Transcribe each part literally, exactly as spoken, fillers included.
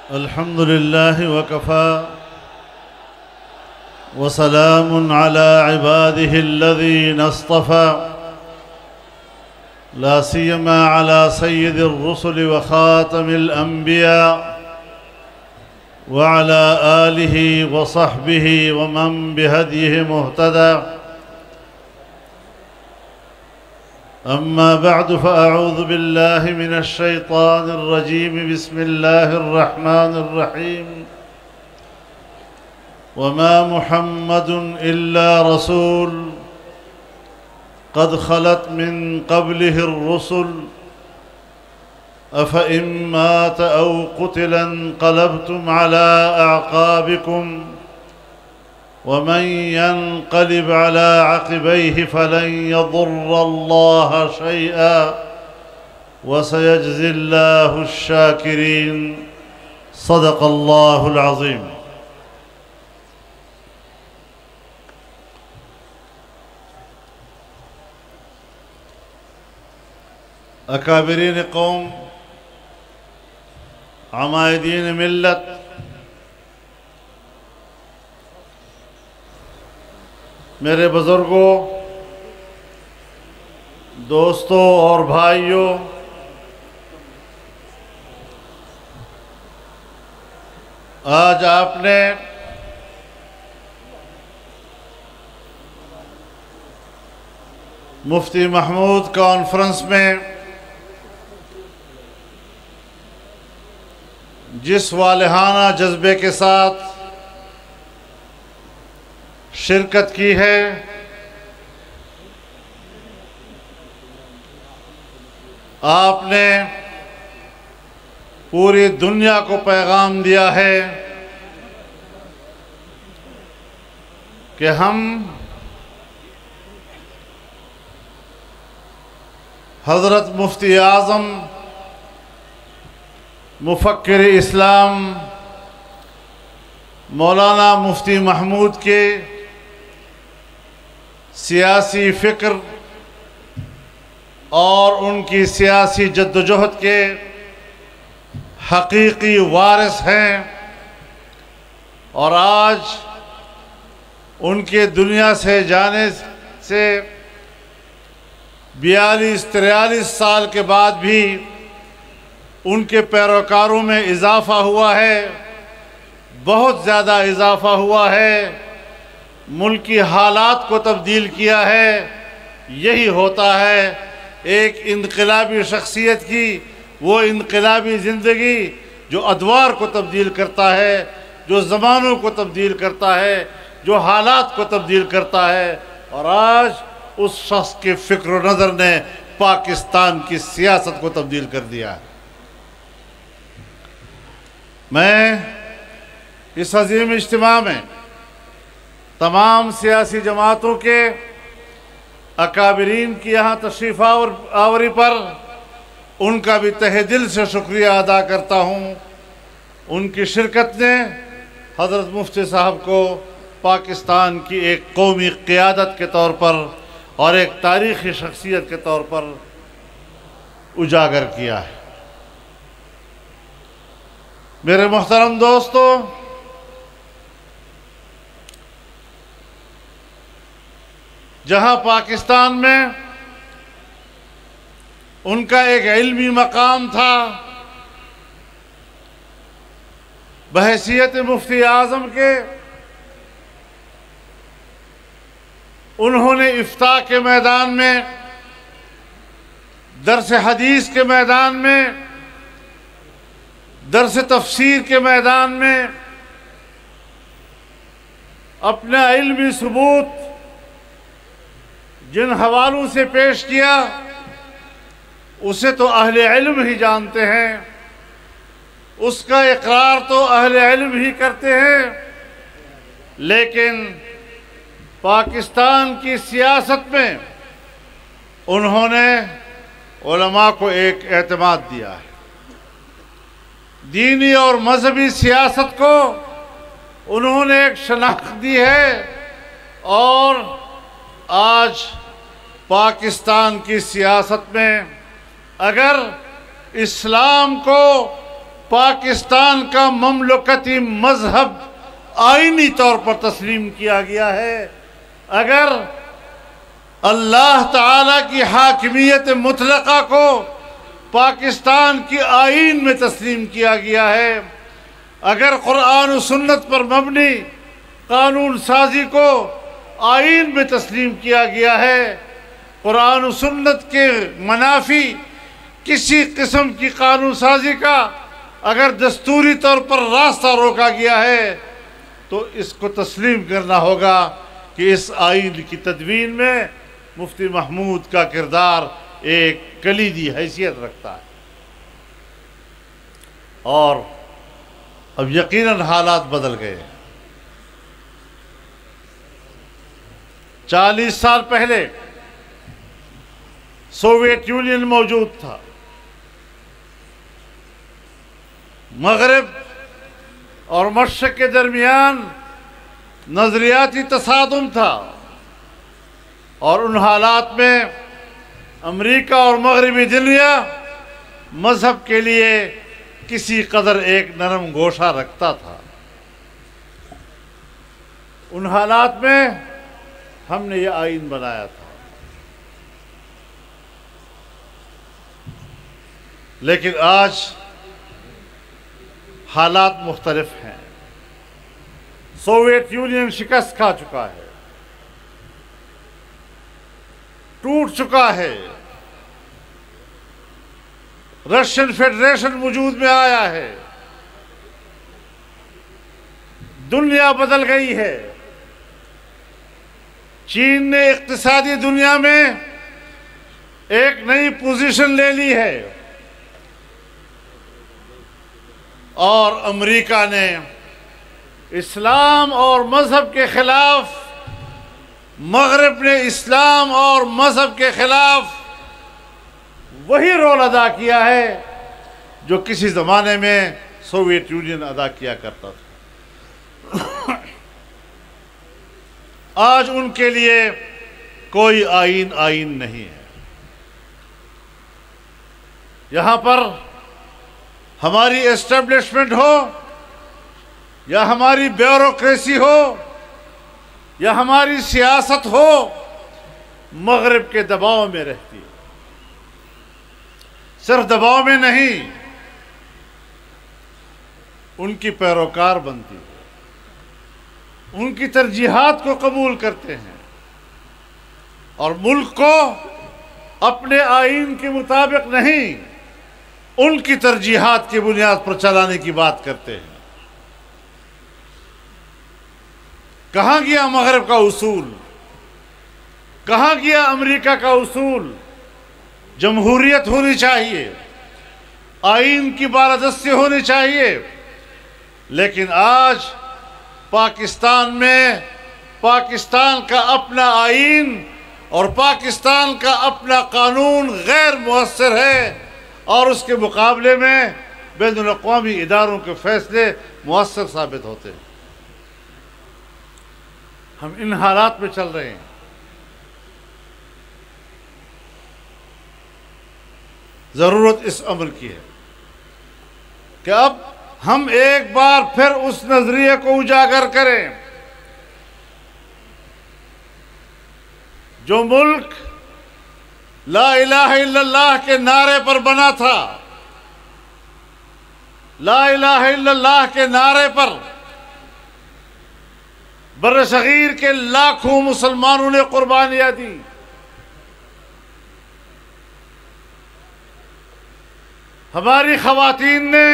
الحمد لله وكفى وسلام على عباده الذين اصطفى لا سيما على سيد الرسل وخاتم الأنبياء وعلى آله وصحبه ومن بهديه مهتدى. أما بعد فأعوذ بالله من الشيطان الرجيم. بسم الله الرحمن الرحيم. وما محمد إلا رسول قد خلت من قبله الرسل أفإن مات أو قتل انقلبتم على أعقابكم ومن ينقلب على عقبيه فلن يضر الله شيئا وسيجزي الله الشاكرين. صدق الله العظيم. اکابرین قوم، عمائدین ملت، میرے بزرگوں، دوستوں اور بھائیوں، آج آپ نے مفتی محمود کانفرنس میں جس والہانہ جذبے کے ساتھ شرکت کی ہے، آپ نے پوری دنیا کو پیغام دیا ہے کہ ہم حضرت مفتی اعظم مفکر اسلام مولانا مفتی محمود کے سیاسی فکر اور ان کی سیاسی جدوجہد کے حقیقی وارث ہیں، اور آج ان کے دنیا سے جانے سے بیالیس تریالیس سال کے بعد بھی ان کے پیروکاروں میں اضافہ ہوا ہے، بہت زیادہ اضافہ ہوا ہے، ملکی حالات کو تبدیل کیا ہے۔ یہی ہوتا ہے ایک انقلابی شخصیت کی وہ انقلابی زندگی جو ادوار کو تبدیل کرتا ہے، جو زمانوں کو تبدیل کرتا ہے، جو حالات کو تبدیل کرتا ہے، اور آج اس شخص کے فکر و نظر نے پاکستان کی سیاست کو تبدیل کر دیا ہے۔ میں اس عظیم اجتماع میں تمام سیاسی جماعتوں کے اکابرین کی یہاں تشریف آوری پر ان کا بھی تہ دل سے شکریہ ادا کرتا ہوں۔ ان کی شرکت نے حضرت مفتی صاحب کو پاکستان کی ایک قومی قیادت کے طور پر اور ایک تاریخی شخصیت کے طور پر اجاگر کیا ہے۔ میرے محترم دوستو، جہاں پاکستان میں ان کا ایک علمی مقام تھا، بحیثیت مفتی اعظم کے انہوں نے افتاء کے میدان میں، درس حدیث کے میدان میں، درس تفسیر کے میدان میں اپنا علمی ثبوت جن حوالوں سے پیش کیا اسے تو اہل علم ہی جانتے ہیں، اس کا اقرار تو اہل علم ہی کرتے ہیں، لیکن پاکستان کی سیاست میں انہوں نے علماء کو ایک اعتماد دیا ہے، دینی اور مذہبی سیاست کو انہوں نے ایک شناخت دی ہے، اور آج پاکستان کی سیاست میں اگر اسلام کو پاکستان کا مملکتی مذہب آئینی طور پر تسلیم کیا گیا ہے، اگر اللہ تعالیٰ کی حاکمیت مطلقہ کو پاکستان کی آئین میں تسلیم کیا گیا ہے، اگر قرآن و سنت پر مبنی قانون سازی کو آئین میں تسلیم کیا گیا ہے، قرآن و سنت کے منافی کسی قسم کی قانون سازی کا اگر دستوری طور پر راستہ روکا گیا ہے، تو اس کو تسلیم کرنا ہوگا کہ اس آئین کی تدوین میں مفتی محمود کا کردار ایک کلیدی حیثیت رکھتا ہے۔ اور اب یقیناً حالات بدل گئے ہیں۔ چالیس سال پہلے سوویت یونین موجود تھا، مغرب اور مشرق کے درمیان نظریاتی تصادم تھا، اور ان حالات میں امریکہ اور مغربی دنیا مذہب کے لیے کسی قدر ایک نرم گوشہ رکھتا تھا۔ ان حالات میں ہم نے یہ آئین بنایا تھا، لیکن آج حالات مختلف ہیں۔ سوویت یونین شکست کھا چکا ہے، ٹوٹ چکا ہے، رشین فیڈریشن وجود میں آیا ہے، دنیا بدل گئی ہے۔ چین نے اقتصادی دنیا میں ایک نئی پوزیشن لے لی ہے، اور امریکہ نے اسلام اور مذہب کے خلاف، مغرب نے اسلام اور مذہب کے خلاف وہی رول ادا کیا ہے جو کسی زمانے میں سوویت یونین ادا کیا کرتا تھا۔ آج ان کے لیے کوئی آئین آئین نہیں ہے۔ یہاں پر ہماری اسٹیبلشمنٹ ہو یا ہماری بیوروکریسی ہو یا ہماری سیاست ہو، مغرب کے دباؤ میں رہتی ہے۔ صرف دباؤ میں نہیں، ان کی پیروکار بنتی ہے، ان کی ترجیحات کو قبول کرتے ہیں، اور ملک کو اپنے آئین کے مطابق نہیں، ان کی ترجیحات کی بنیاد پر چلانے کی بات کرتے ہیں۔ کہاں گیا مغرب کا اصول؟ کہاں گیا امریکہ کا اصول؟ جمہوریت ہونی چاہیے، آئین کی بالادستی ہونی چاہیے، لیکن آج پاکستان میں پاکستان کا اپنا آئین اور پاکستان کا اپنا قانون غیر مؤثر ہے، اور اس کے مقابلے میں بین الاقوامی اداروں کے فیصلے مؤثر ثابت ہوتے ہیں۔ ہم ان حالات میں چل رہے ہیں۔ ضرورت اس عمل کی ہے کہ اب ہم ایک بار پھر اس نظریے کو اجاگر کریں جو ملک لا الہ الا اللہ کے نعرے پر بنا تھا۔ لا الہ الا اللہ کے نعرے پر بر صغیر کے لاکھوں مسلمانوں نے قربانیاں دی۔ ہماری خواتین نے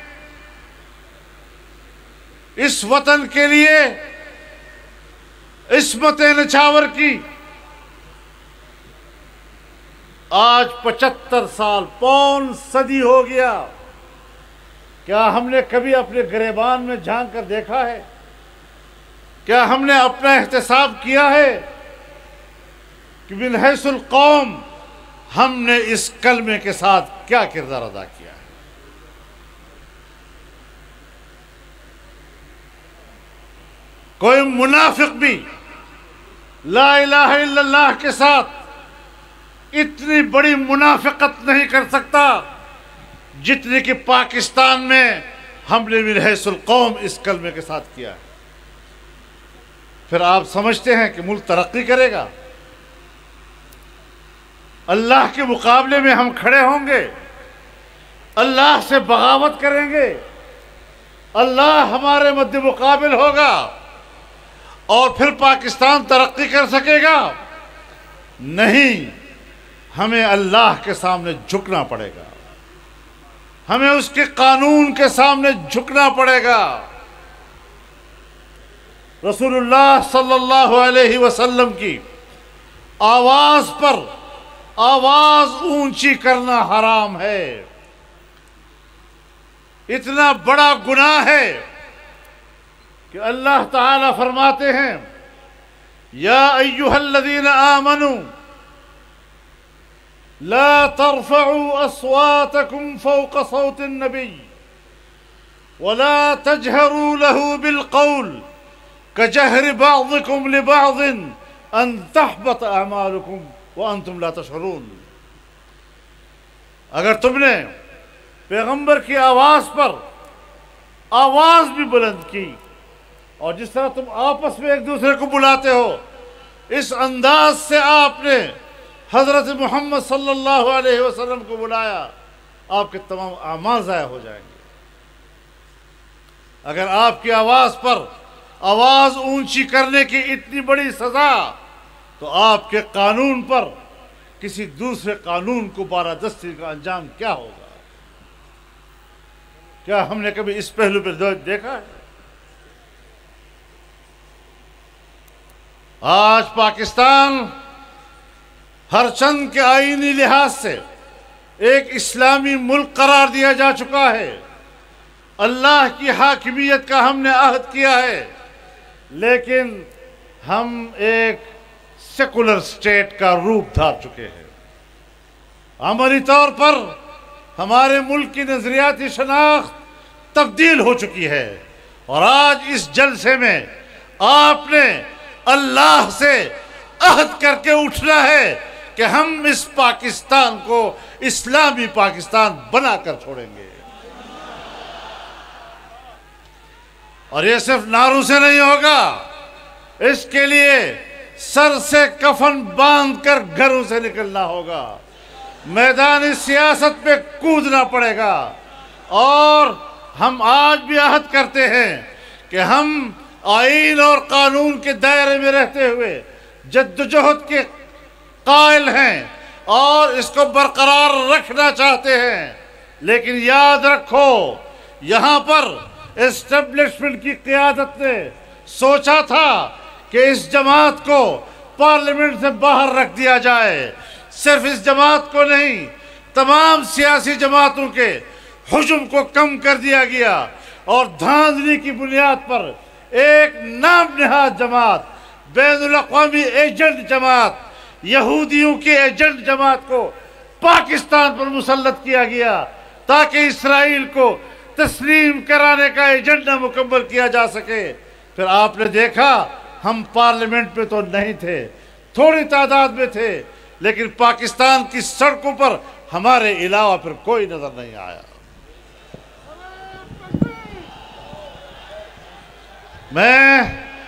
اس وطن کے لیے عصمت نچھاور کی۔ آج پچہتر سال، پون صدی ہو گیا، کیا ہم نے کبھی اپنے گریبان میں جھانک کر دیکھا ہے؟ کیا ہم نے اپنا احتساب کیا ہے کہ من حیث القوم ہم نے اس کلمے کے ساتھ کیا کردار ادا کیا ہے؟ کوئی منافق بھی لا الہ الا اللہ کے ساتھ اتنی بڑی منافقت نہیں کر سکتا جتنے کہ پاکستان میں ہم نے من حیث القوم اس کلمے کے ساتھ کیا ہے۔ پھر آپ سمجھتے ہیں کہ ملک ترقی کرے گا؟ اللہ کے مقابلے میں ہم کھڑے ہوں گے، اللہ سے بغاوت کریں گے، اللہ ہمارے مد مقابل ہوگا اور پھر پاکستان ترقی کر سکے گا؟ نہیں، ہمیں اللہ کے سامنے جھکنا پڑے گا، ہمیں اس کے قانون کے سامنے جھکنا پڑے گا۔ رسول اللہ صلی اللہ علیہ وسلم کی آواز پر آواز اونچی کرنا حرام ہے، اتنا بڑا گناہ ہے کہ اللہ تعالی فرماتے ہیں یا ایھا الذین آمنوا لا ترفعوا اصواتکم فوق صوت النبی ولا تجهروا له بالقول كجهر بعضكم لبعض ان تحبط اعمالكم وانتم لا تشعرون۔ اگر تم نے پیغمبر کی آواز پر آواز بھی بلند کی اور جس طرح تم آپس میں ایک دوسرے کو بلاتے ہو، اس انداز سے آپ نے حضرت محمد صلی اللہ علیہ وسلم کو بلایا، آپ کے تمام اعمال ضائع ہو جائیں گے۔ اگر آپ کی آواز پر آواز اونچی کرنے کی اتنی بڑی سزا، تو آپ کے قانون پر کسی دوسرے قانون کو بالادستی کا انجام کیا ہوگا؟ کیا ہم نے کبھی اس پہلو پر دیکھا ہے؟ آج پاکستان ہر چند کے آئینی لحاظ سے ایک اسلامی ملک قرار دیا جا چکا ہے، اللہ کی حاکمیت کا ہم نے عہد کیا ہے، لیکن ہم ایک سیکولر سٹیٹ کا روپ دھار چکے ہیں۔ عملی طور پر ہمارے ملک کی نظریاتی شناخت تبدیل ہو چکی ہے، اور آج اس جلسے میں آپ نے اللہ سے عہد کر کے اٹھنا ہے کہ ہم اس پاکستان کو اسلامی پاکستان بنا کر چھوڑیں گے۔ اور یہ صرف نعروں سے نہیں ہوگا، اس کے لیے سر سے کفن باندھ کر گھروں سے نکلنا ہوگا، میدان سیاست پہ کودنا پڑے گا۔ اور ہم آج بھی عہد کرتے ہیں کہ ہم آئین اور قانون کے دائرے میں رہتے ہوئے جدوجہد کے قائل ہیں اور اس کو برقرار رکھنا چاہتے ہیں، لیکن یاد رکھو یہاں پر اسٹیبلشمنٹ کی قیادت نے سوچا تھا کہ اس جماعت کو پارلیمنٹ سے باہر رکھ دیا جائے۔ صرف اس جماعت کو نہیں، تمام سیاسی جماعتوں کے حجم کو کم کر دیا گیا، اور دھاندلی کی بنیاد پر ایک نام نہاد جماعت، بین الاقوامی ایجنٹ جماعت، یہودیوں کے ایجنٹ جماعت کو پاکستان پر مسلط کیا گیا تاکہ اسرائیل کو تسلیم کرانے کا ایجنڈا مکمل کیا جا سکے۔ پھر آپ نے دیکھا ہم پارلیمنٹ میں تو نہیں تھے، تھوڑی تعداد میں تھے، لیکن پاکستان کی سڑکوں پر ہمارے علاوہ پھر کوئی نظر نہیں آیا۔ میں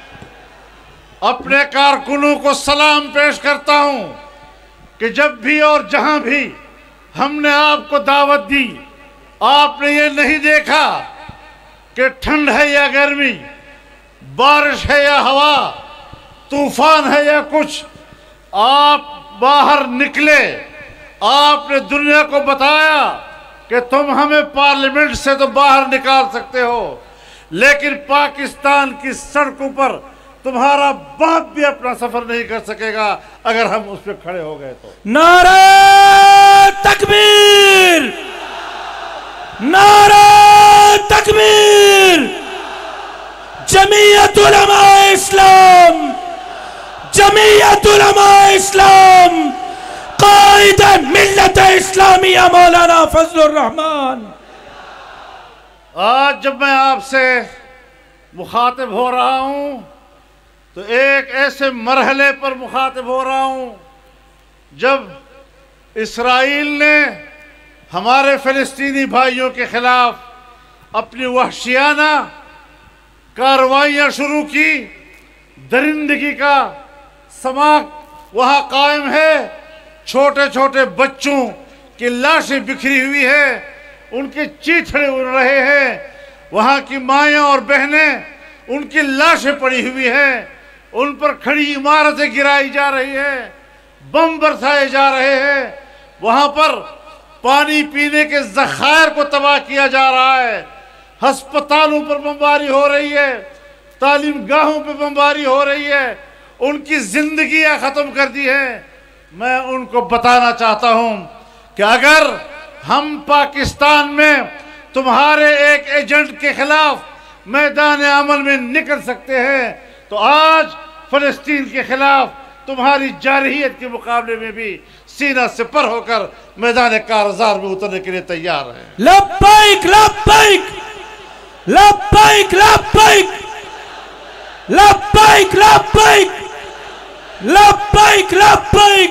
اپنے کارکنوں کو سلام پیش کرتا ہوں کہ جب بھی اور جہاں بھی ہم نے آپ کو دعوت دی، آپ نے یہ نہیں دیکھا کہ ٹھنڈ ہے یا گرمی، بارش ہے یا ہوا، طوفان ہے یا کچھ، آپ باہر نکلے، آپ نے دنیا کو بتایا کہ تم ہمیں پارلیمنٹ سے تو باہر نکال سکتے ہو، لیکن پاکستان کی سڑکوں پر تمہارا باپ بھی اپنا سفر نہیں کر سکے گا اگر ہم اس پہ کھڑے ہو گئے تو۔ نعرہ تکبیر، نعرہ تکبیر، جمعیت علماء اسلام، جمعیت علماء اسلام، قائد ملت اسلامیہ مولانا فضل الرحمان۔ آج جب میں آپ سے مخاطب ہو رہا ہوں تو ایک ایسے مرحلے پر مخاطب ہو رہا ہوں جب اسرائیل نے ہمارے فلسطینی بھائیوں کے خلاف اپنی وحشیانہ کارروائیاں شروع کی، درندگی کا سماک وہاں قائم ہے، چھوٹے چھوٹے بچوں کی لاشیں بکھری ہوئی ہے، ان کے چیتھڑے اڑ رہے ہیں، وہاں کی مائیں اور بہنیں ان کی لاشیں پڑی ہوئی ہیں، ان پر کھڑی عمارتیں گرائی جا رہی ہیں، بم برسائے جا رہے ہیں، وہاں پر پانی پینے کے ذخائر کو تباہ کیا جا رہا ہے، ہسپتالوں پر بمباری ہو رہی ہے، تعلیم گاہوں پہ بمباری ہو رہی ہے، ان کی زندگیاں ختم کر دی ہیں۔ میں ان کو بتانا چاہتا ہوں کہ اگر ہم پاکستان میں تمہارے ایک ایجنٹ کے خلاف میدان عمل میں نکل سکتے ہیں تو آج فلسطین کے خلاف تمہاری جارحیت کے مقابلے میں بھی سینہ سپر ہو کر میدان کارزار میں اترنے کے لیے تیار ہیں۔ لبیک لبیک لبیک لبیک لبیک لبیک لبیک لبیک۔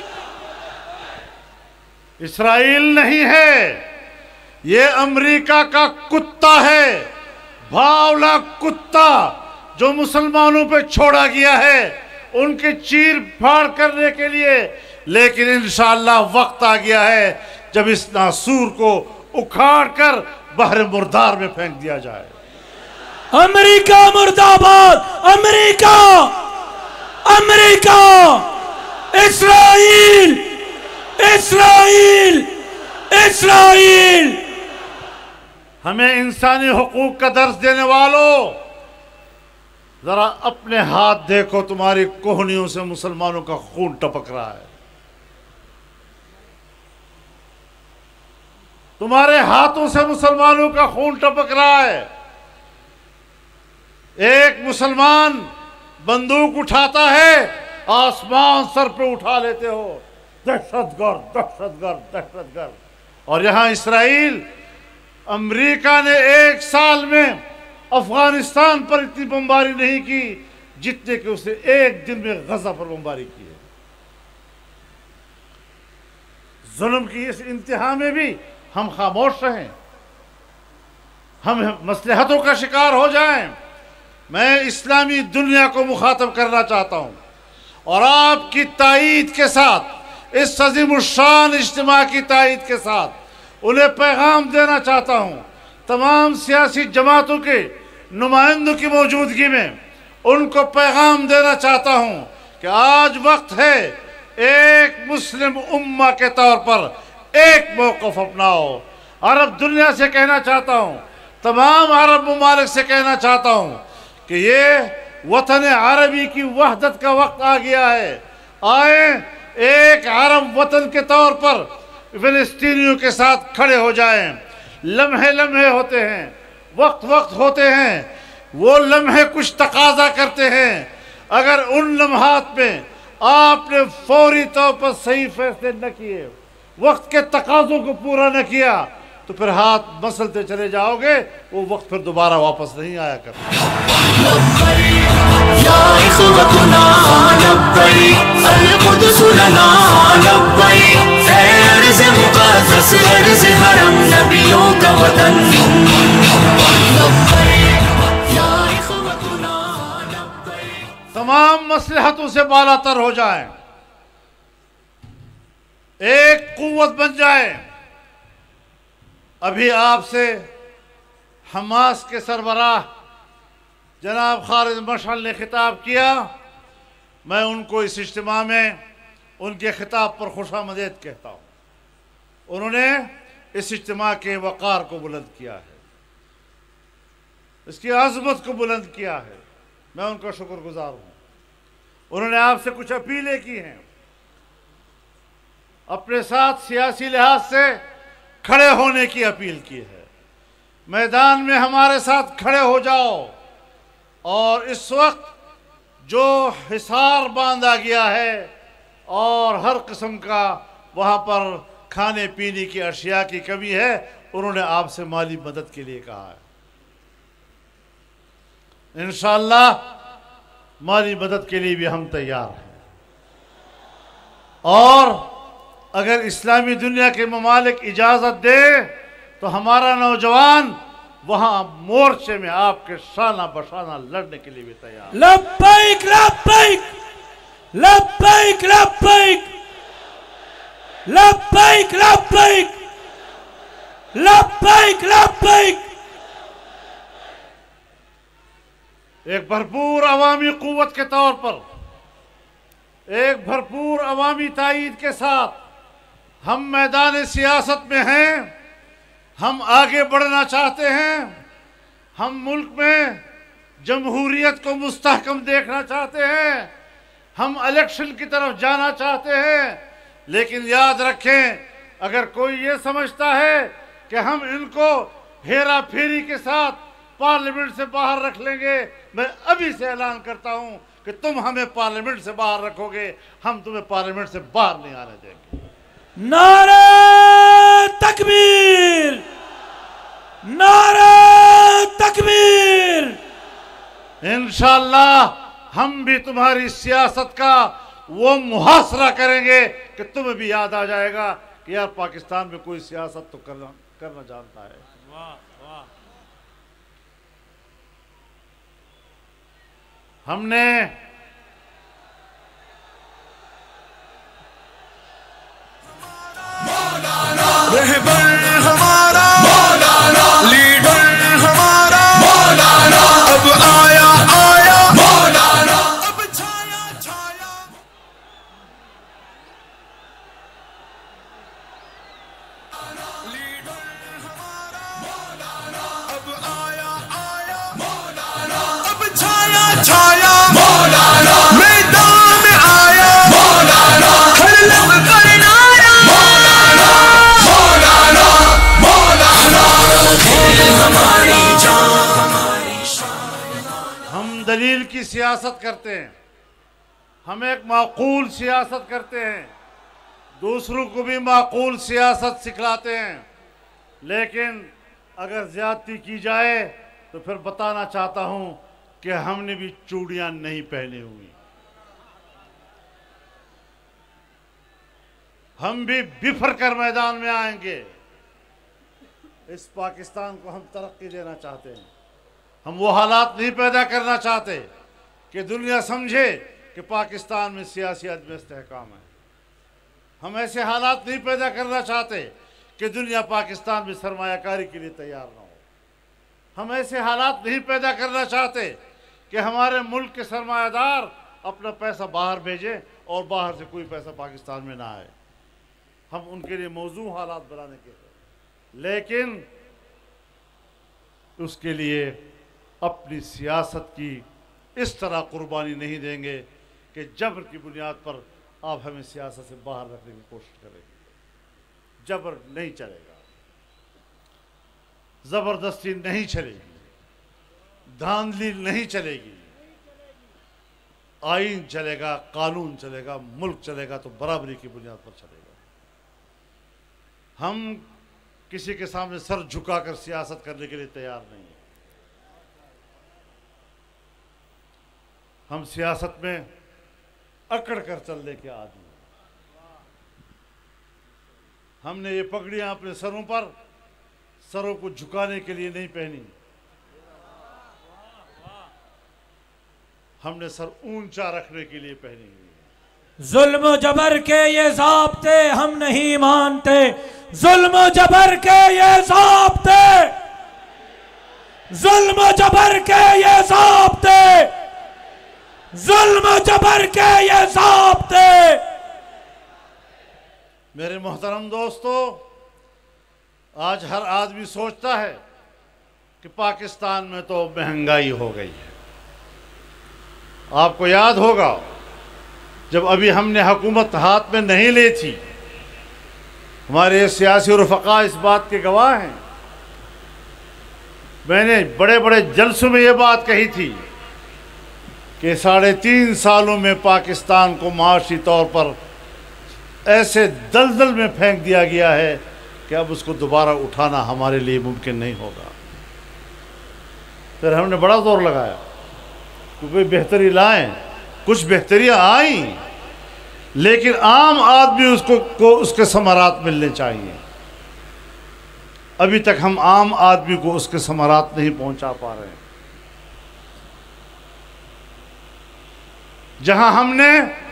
اسرائیل نہیں ہے، یہ امریکہ کا کتا ہے، بھاولا کتا جو مسلمانوں پہ چھوڑا گیا ہے ان کے چیر پھاڑ کرنے کے لیے، لیکن انشاءاللہ وقت آ گیا ہے جب اس ناسور کو اکھاڑ کر بحر مردار میں پھینک دیا جائے۔ امریکہ مرد آباد، امریکہ امریکہ، اسرائیل اسرائیل اسرائیل۔ ہمیں انسانی حقوق کا درس دینے والوں، ذرا اپنے ہاتھ دیکھو، تمہاری کوہنیوں سے مسلمانوں کا خون ٹپک رہا ہے، تمہارے ہاتھوں سے مسلمانوں کا خون ٹپک رہا ہے۔ ایک مسلمان بندوق اٹھاتا ہے، آسمان سر پہ اٹھا لیتے ہو، دہشت گرد دہشت گرد دہشت گرد۔ اور یہاں اسرائیل، امریکہ نے ایک سال میں افغانستان پر اتنی بمباری نہیں کی جتنے کہ اسے ایک دن میں غزہ پر بمباری کی ہے۔ ظلم کی اس انتہا میں بھی ہم خاموش رہیں، ہم مصلحتوں کا شکار ہو جائیں۔ میں اسلامی دنیا کو مخاطب کرنا چاہتا ہوں اور آپ کی تائید کے ساتھ، اس عظیم الشان اجتماع کی تائید کے ساتھ انہیں پیغام دینا چاہتا ہوں، تمام سیاسی جماعتوں کے نمائندوں کی موجودگی میں ان کو پیغام دینا چاہتا ہوں کہ آج وقت ہے ایک مسلم امہ کے طور پر ایک موقف اپناؤ۔ عرب دنیا سے کہنا چاہتا ہوں، تمام عرب ممالک سے کہنا چاہتا ہوں کہ یہ وطن عربی کی وحدت کا وقت آ گیا ہے۔ آئیں ایک عرب وطن کے طور پر فلسطینیوں کے ساتھ کھڑے ہو جائیں۔ لمحے لمحے ہوتے ہیں، وقت وقت ہوتے ہیں، وہ لمحے کچھ تقاضا کرتے ہیں۔ اگر ان لمحات میں آپ نے فوری طور پر صحیح فیصلے نہ کیے، وقت کے تقاضوں کو پورا نہ کیا، تو پھر ہاتھ مسلتے چلے جاؤ گے، وہ وقت پھر دوبارہ واپس نہیں آیا کرتا۔ یا اخوتنا لبیک، القدس لنا لبیک، اے ارض مقدس، ارض حرم، نبیوں کا وطن لبیک، یا اخوتنا لبیک۔ تمام مصلحتوں سے بالا تر ہو جائیں، ایک قوت بن جائیں۔ ابھی آپ سے حماس کے سربراہ جناب خالد مشعل نے خطاب کیا، میں ان کو اس اجتماع میں ان کے خطاب پر خوش آمدید کہتا ہوں۔ انہوں نے اس اجتماع کے وقار کو بلند کیا ہے، اس کی عظمت کو بلند کیا ہے، میں ان کا شکر گزار ہوں۔ انہوں نے آپ سے کچھ اپیلیں کی ہیں، اپنے ساتھ سیاسی لحاظ سے کھڑے ہونے کی اپیل کی ہے۔ میدان میں ہمارے ساتھ کھڑے ہو جاؤ، اور اس وقت جو حصار باندھا گیا ہے اور ہر قسم کا وہاں پر کھانے پینے کی اشیاء کی کمی ہے، انہوں نے آپ سے مالی مدد کے لیے کہا ہے۔ انشاءاللہ مالی مدد کے لیے بھی ہم تیار ہیں، اور اگر اسلامی دنیا کے ممالک اجازت دے تو ہمارا نوجوان وہاں مورچے میں آپ کے شانہ بشانہ لڑنے کے لیے بھی تیار. لبیک لبیک لبیک لبیک لبیک لبیک لبیک لبیک. ایک بھرپور عوامی قوت کے طور پر، ایک بھرپور عوامی تائید کے ساتھ ہم میدان سیاست میں ہیں. ہم آگے بڑھنا چاہتے ہیں. ہم ملک میں جمہوریت کو مستحکم دیکھنا چاہتے ہیں. ہم الیکشن کی طرف جانا چاہتے ہیں. لیکن یاد رکھیں، اگر کوئی یہ سمجھتا ہے کہ ہم ان کو ہیرا پھیری کے ساتھ پارلیمنٹ سے باہر رکھ لیں گے، میں ابھی سے اعلان کرتا ہوں کہ تم ہمیں پارلیمنٹ سے باہر رکھو گے، ہم تمہیں پارلیمنٹ سے باہر نہیں آنے دیں گے. نعرہ تکبیر نعرہ تکبیر. انشاءاللہ ہم بھی تمہاری سیاست کا وہ محاصرہ کریں گے کہ تمہیں بھی یاد آ جائے گا کہ یار پاکستان میں کوئی سیاست تو کرنا کرنا جانتا ہے. ہم نے رہبر ہمارا مولانا، لیڈر ہمارا مولانا، اب آیا آیا مولانا، اب چھایا چھایا. لیڈر ہمارا مولانا، اب آیا آیا مولانا، اب چھایا چھایا مولانا، میدان میں آیا مولانا، ہر لب پر نعرہ مولانا مولانا مولانا، ہماری جان ہماری شان. ہم دلیل کی سیاست کرتے ہیں. ہم ایک معقول سیاست کرتے ہیں. دوسروں کو بھی معقول سیاست سکھلاتے ہیں. لیکن اگر زیادتی کی جائے تو پھر بتانا چاہتا ہوں کہ ہم نے بھی چوڑیاں نہیں پہنی ہوئی. ہم بھی بفر کر میدان میں آئیں گے. اس پاکستان کو ہم ترقی دینا چاہتے ہیں. ہم وہ حالات نہیں پیدا کرنا چاہتے کہ دنیا سمجھے کہ پاکستان میں سیاسی عدم استحکام ہے. ہم ایسے حالات نہیں پیدا کرنا چاہتے کہ دنیا پاکستان میں سرمایہ کاری کے لیے تیار نہ ہو. ہم ایسے حالات نہیں پیدا کرنا چاہتے کہ ہمارے ملک کے سرمایہ دار اپنا پیسہ باہر بھیجیں اور باہر سے کوئی پیسہ پاکستان میں نہ آئے. ہم ان کے لیے موزوں حالات بنانے کے لیے، لیکن اس کے لیے اپنی سیاست کی اس طرح قربانی نہیں دیں گے کہ جبر کی بنیاد پر آپ ہمیں سیاست سے باہر رکھنے کی کوشش کریں گے. جبر نہیں چلے گا، زبردستی نہیں چلے گی، دھاندلی نہیں چلے گی. آئین چلے گا، قانون چلے گا، ملک چلے گا تو برابری کی بنیاد پر چلے گا. ہم کسی کے سامنے سر جھکا کر سیاست کرنے کے لیے تیار نہیں ہیں. ہم سیاست میں اکڑ کر چلنے کے عادی ہیں. ہم نے یہ پگڑیاں اپنے سروں پر سروں کو جھکانے کے لیے نہیں پہنی. ہم نے سر اونچا رکھنے کے لیے پہنی ہوئی. ظلم و جبر کے یہ ضابطے ہم نہیں مانتے. ظلم و جبر کے یہ ضابطے ظلم و جبر کے یہ ضابطے ظلم و جبر کے یہ ضابطے. میرے محترم دوستو، آج ہر آدمی سوچتا ہے کہ پاکستان میں تو مہنگائی ہو گئی ہے. آپ کو یاد ہوگا جب ابھی ہم نے حکومت ہاتھ میں نہیں لی تھی، ہمارے سیاسی رفقا اس بات کے گواہ ہیں. میں نے بڑے بڑے جلسوں میں یہ بات کہی تھی کہ ساڑھے تین سالوں میں پاکستان کو معاشی طور پر ایسے دلدل میں پھینک دیا گیا ہے کہ اب اس کو دوبارہ اٹھانا ہمارے لیے ممکن نہیں ہوگا. پھر ہم نے بڑا زور لگایا کہ کوئی بہتری لائیں. کچھ بہتریاں آئیں، لیکن عام آدمی اس کو, کو اس کے ثمرات ملنے چاہیے. ابھی تک ہم عام آدمی کو اس کے ثمرات نہیں پہنچا پا رہے ہیں. جہاں ہم نے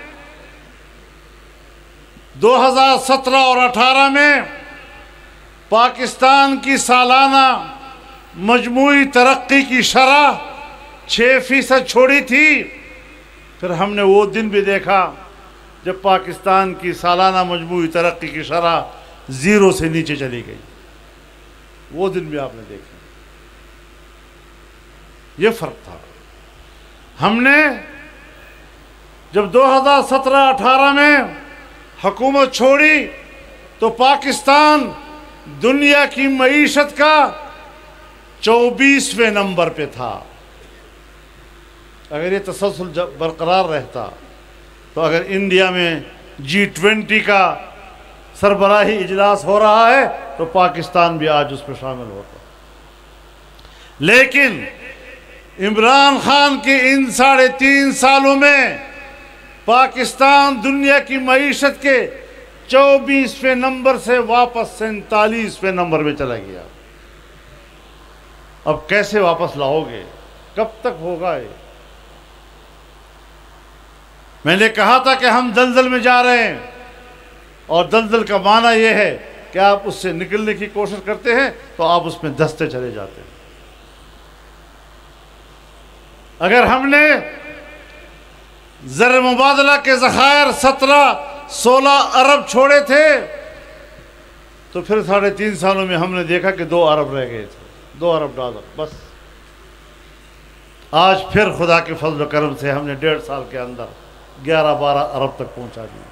دو ہزار سترہ اور اٹھارہ میں پاکستان کی سالانہ مجموعی ترقی کی شرح چھ فیصد چھوڑی تھی، پھر ہم نے وہ دن بھی دیکھا جب پاکستان کی سالانہ مجموعی ترقی کی شرح زیرو سے نیچے چلی گئی. وہ دن بھی آپ نے دیکھا. یہ فرق تھا. ہم نے جب دو ہزار سترہ اٹھارہ میں حکومت چھوڑی تو پاکستان دنیا کی معیشت کا چوبیسویں نمبر پہ تھا. اگر یہ تسلسل برقرار رہتا تو اگر انڈیا میں جی ٹوینٹی کا سربراہی اجلاس ہو رہا ہے تو پاکستان بھی آج اس میں شامل ہوتا. لیکن عمران خان کے ان ساڑھے تین سالوں میں پاکستان دنیا کی معیشت کے چوبیسویں نمبر سے واپس سینتالیسویں نمبر میں چلا گیا. اب کیسے واپس لاؤ گے؟ کب تک ہوگا یہ؟ میں نے کہا تھا کہ ہم دلدل میں جا رہے ہیں، اور دلدل کا معنی یہ ہے کہ آپ اس سے نکلنے کی کوشش کرتے ہیں تو آپ اس میں دھستے چلے جاتے ہیں. اگر ہم نے زر مبادلہ کے ذخائر سترہ سولہ ارب چھوڑے تھے تو پھر ساڑھے تین سالوں میں ہم نے دیکھا کہ دو ارب رہ گئے تھے، دو ارب ڈالر بس. آج پھر خدا کے فضل و کرم سے ہم نے ڈیڑھ سال کے اندر گیارہ بارہ ارب تک پہنچا دیا.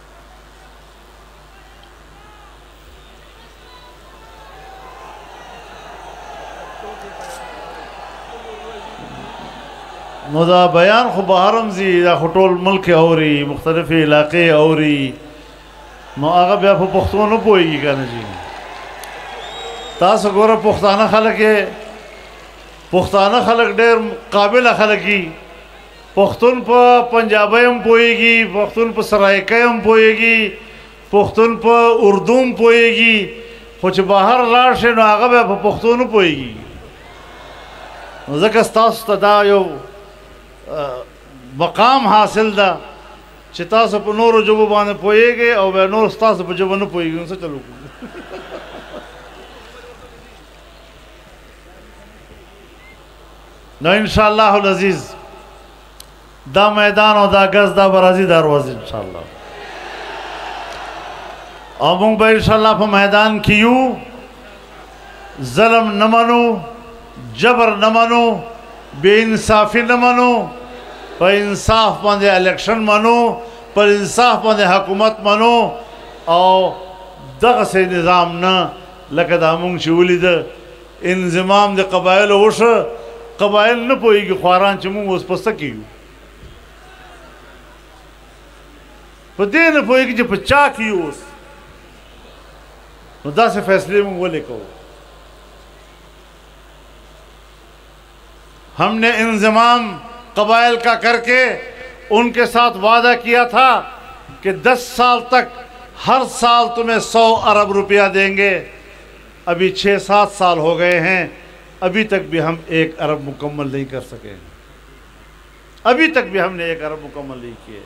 نو دا بیان خو بهرم زی دا خو ټول ملک اوري، مختلف علاقې اوري، نو هغه بیا په پښتو نه پوهېږي که نه جي. تاسو ګوره پښتانه خلک یې پښتانه خلک ډېر قابله خلک دي. پښتون په پنجابی هم پوهېږي، پښتون په سرایکۍ هم پوهېږي، پښتون په اردو هم پوهېږي، خو چې بهر لاړ شي نو هغه بیا په پښتو نه پوهېږي. نو ځکه ستاسو ته دا یو مقام حاصل دا چې تاسو په نورو ژبو باندې پوهېږئ او بیا نور ستاسو په ژبه نه پوهېږي. نو څه چل وکړو؟ نو انشاءاللہ العزیز دا میدان او دا گز دا برازی دروازی انشاءاللہ، او مونږ به انشاءاللہ په میدان کې یو. ظلم نه منو، جبر نه منو، بے انصافی نہ منو، پر انصاف باندې الیکشن منو، پر انصاف باندې حکومت منو، او دغه سي نظام نه لکه دا مونږ چې ولید انضمام د قبایلو وشه. قبایل نه پوهېږي خواران چې مونږ اوس په څه کېږو، په دې نه پوهېږي چې په چا کې یو اوس. نو داسې فیصلې مونږ ولې کوو؟ ہم نے انضمام قبائل کا کر کے ان کے ساتھ وعدہ کیا تھا کہ دس سال تک ہر سال تمہیں سو ارب روپیہ دیں گے. ابھی چھ سات سال ہو گئے ہیں، ابھی تک بھی ہم ایک ارب مکمل نہیں کر سکے. ابھی تک بھی ہم نے ایک ارب مکمل نہیں کیے.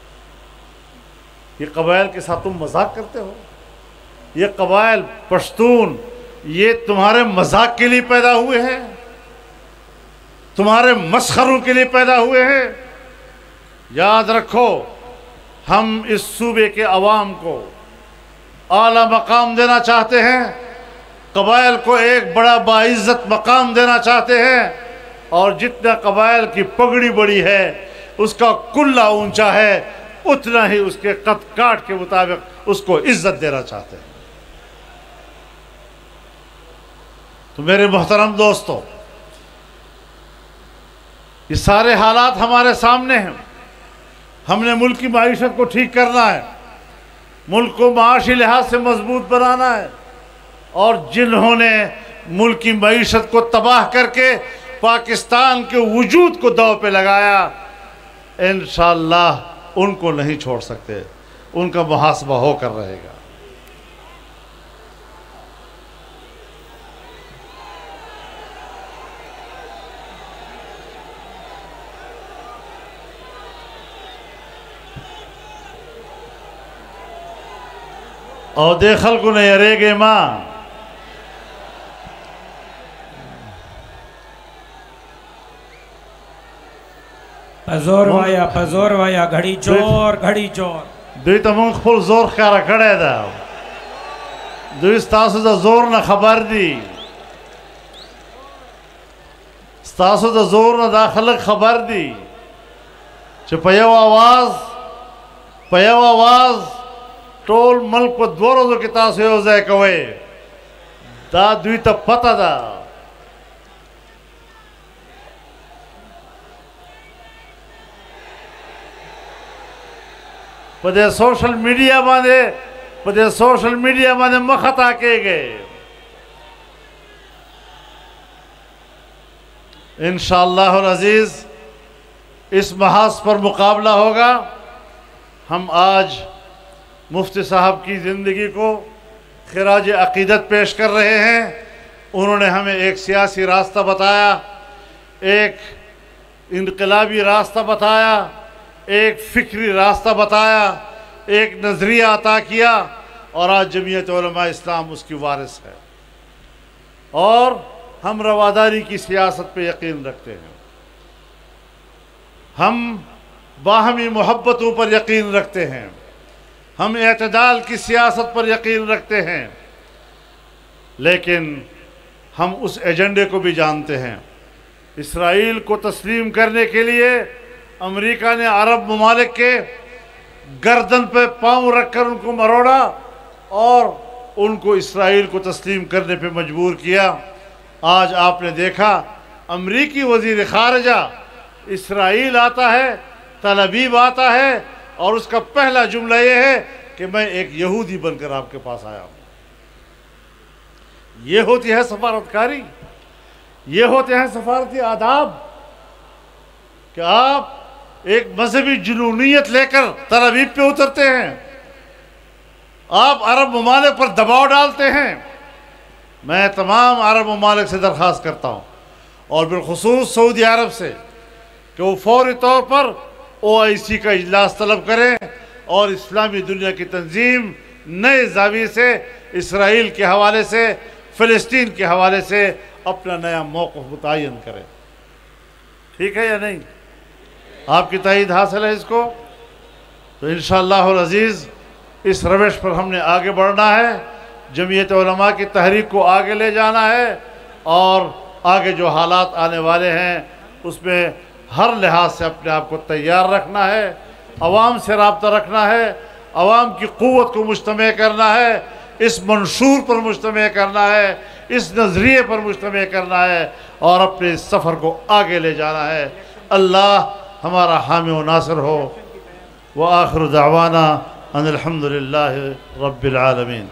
یہ قبائل کے ساتھ تم مذاق کرتے ہو. یہ قبائل پشتون یہ تمہارے مذاق کے لیے پیدا ہوئے ہیں، تمہارے مسخروں کے لیے پیدا ہوئے ہیں. یاد رکھو، ہم اس صوبے کے عوام کو اعلیٰ مقام دینا چاہتے ہیں، قبائل کو ایک بڑا باعزت مقام دینا چاہتے ہیں، اور جتنا قبائل کی پگڑی بڑی ہے اس کا کلہ اونچا ہے اتنا ہی اس کے قد کاٹ کے مطابق اس کو عزت دینا چاہتے ہیں. تو میرے محترم دوستو، یہ سارے حالات ہمارے سامنے ہیں. ہم نے ملک کی معیشت کو ٹھیک کرنا ہے، ملک کو معاشی لحاظ سے مضبوط بنانا ہے، اور جنہوں نے ملک کی معیشت کو تباہ کر کے پاکستان کے وجود کو داؤ پہ لگایا، انشاءاللہ ان کو نہیں چھوڑ سکتے، ان کا محاسبہ ہو کر رہے گا۔ اور دے خلق نے یرے گے ماں پزور وایا پزور وایا گھڑی چور گھڑی چور دوی ته مونږ خپل زور ښکاره کړی ده، دوی ستاسو د زور نه خبر دي، ستاسو د زور نه دا خلک خبر دي چې په یو آواز په یو آواز ټول ملک په دوه ورځو کې تاسو یو ځای کوئ، دا دوی ته پته ده۔ په دې سوشل میډیا باندې په دې سوشل میډیا باندې مخ خطا کېږئ، انشاءاللہ العزیز اس محاذ پر مقابلہ ہوگا۔ ہم آج مفتی صاحب کی زندگی کو خراج عقیدت پیش کر رہے ہیں۔ انہوں نے ہمیں ایک سیاسی راستہ بتایا، ایک انقلابی راستہ بتایا، ایک فکری راستہ بتایا، ایک نظریہ عطا کیا، اور آج جمعیت علماء اسلام اس کی وارث ہے، اور ہم رواداری کی سیاست پہ یقین رکھتے ہیں، ہم باہمی محبتوں پر یقین رکھتے ہیں، ہم اعتدال کی سیاست پر یقین رکھتے ہیں، لیکن ہم اس ایجنڈے کو بھی جانتے ہیں۔ اسرائیل کو تسلیم کرنے کے لیے امریکہ نے عرب ممالک کے گردن پہ پاؤں رکھ کر ان کو مروڑا اور ان کو اسرائیل کو تسلیم کرنے پہ مجبور کیا۔ آج آپ نے دیکھا امریکی وزیر خارجہ اسرائیل آتا ہے، تل ابیب آتا ہے، اور اس کا پہلا جملہ یہ ہے کہ میں ایک یہودی بن کر آپ کے پاس آیا ہوں۔ یہ ہوتی ہے سفارتکاری، یہ ہوتے ہیں سفارتی آداب، کہ آپ ایک مذہبی جنونیت لے کر تل ابیب پہ اترتے ہیں، آپ عرب ممالک پر دباؤ ڈالتے ہیں۔ میں تمام عرب ممالک سے درخواست کرتا ہوں، اور بالخصوص سعودی عرب سے، کہ وہ فوری طور پر او آئی سی کا اجلاس طلب کریں اور اسلامی دنیا کی تنظیم نئے زاویے سے اسرائیل کے حوالے سے، فلسطین کے حوالے سے اپنا نیا موقف متعین کریں۔ ٹھیک ہے یا نہیں؟ آپ کی تائید حاصل ہے اس کو؟ تو انشاءاللہ العزیز اس روش پر ہم نے آگے بڑھنا ہے، جمعیت علماء کی تحریک کو آگے لے جانا ہے، اور آگے جو حالات آنے والے ہیں اس میں ہر لحاظ سے اپنے آپ کو تیار رکھنا ہے، عوام سے رابطہ رکھنا ہے، عوام کی قوت کو مجتمع کرنا ہے، اس منشور پر مجتمع کرنا ہے، اس نظریے پر مجتمع کرنا ہے، اور اپنے اس سفر کو آگے لے جانا ہے۔ اللہ ہمارا حامی و ناصر ہو۔ وآخر دعوانا ان الحمدللہ رب العالمین۔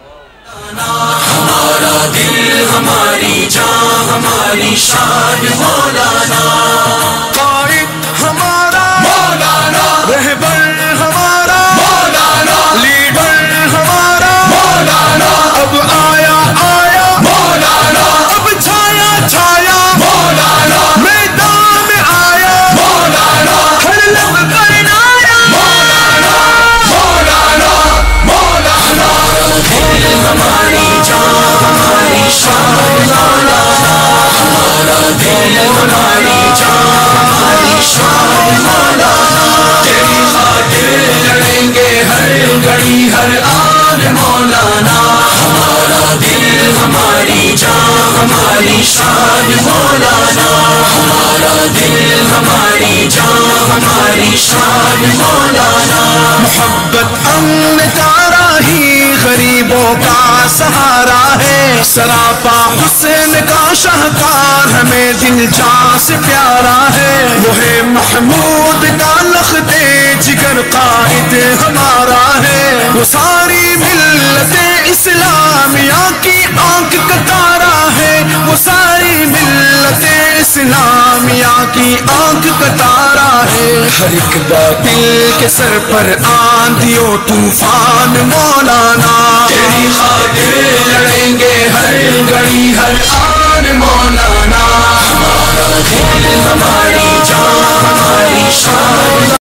ہمارا دل، ہماری جان، ہماری شان مولانا، قائد ہمارا مولانا، رہبر ہمارا مولانا، لیڈر ہمارا مولانا، اب آیا آیا مولانا، اب چھایا چھایا مولانا، میدان میں آیا مولانا، ہر لب پر نایا مولانا، مولانا، مولانا، دل ہماری جان، ہماری شان مولانا، ہمارا دل، ہماری جان، ہماری شان مولانا، تیری خاطر لڑیں گے ہر گھڑی ہر آن مولانا، ہمارا دل، ہماری جان، ہماری شان مولانا، ہمارا دل، ہماری جان، ہماری شان مولانا، محبت امن کا راہی غریبوں کا سہارا ہے، سراپا حسن کا شاہکار ہمیں دل جان سے پیارا ہے، وہ ہے محمود کا لخت جگر قائد ہمارا ہے، وہ ساری ملت اسلامیہ کی آنکھ کا تارا ہے، وہ ساری ملت عصمت اسلامیہ کی آنکھ کا تارا ہے، ہر ایک باطل کے سر پر آندھیوں طوفان مولانا، تیری خاطر لڑیں گے ہر گھڑی ہر آن مولانا، ہمارا دل ہماری جان ہماری شان